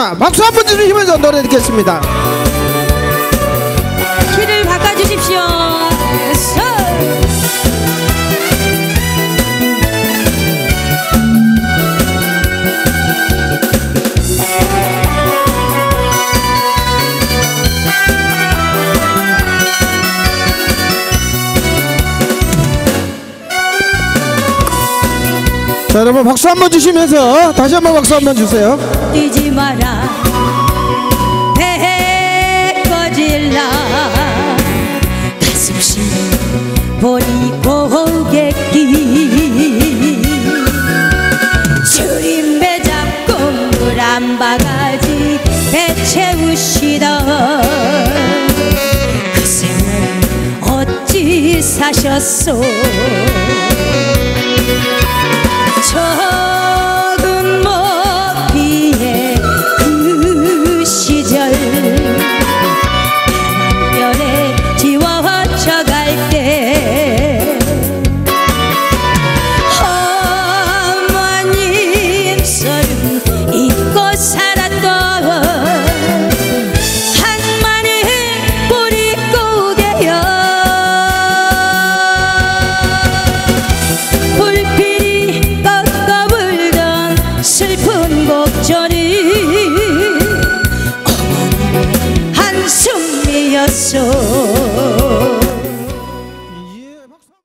자, 박수 한번 주시면서 노래 듣겠습니다. 키를 바꿔주십시오. 자, 여러분 박수 한번 주시면서 다시 한번 박수 한번 주세요. 뛰지 마라 배 꺼질라 가슴 시린 보니 고객기 주인 배 잡고 물 한 바가지 배 채우시던 그 생을 어찌 사셨소. 적은 먹기에 그 시절 바람결에 지워져갈 때 어머님 서름 잊고 살았던 한마늘 뿌리고개여 불필이 슬픈 곡절이 어머님의 한숨이었소.